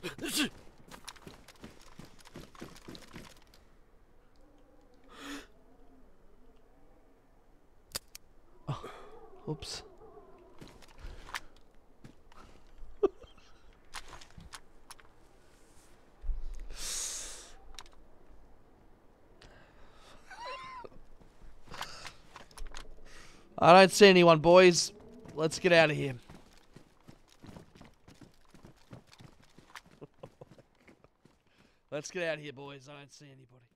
Oh, oops. I don't see anyone, boys. Let's get out of here. Let's get out of here, boys. I don't see anybody.